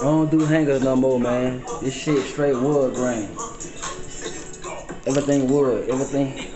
don't do hangers no more, man. This shit straight wood grain. Everything wood, everything.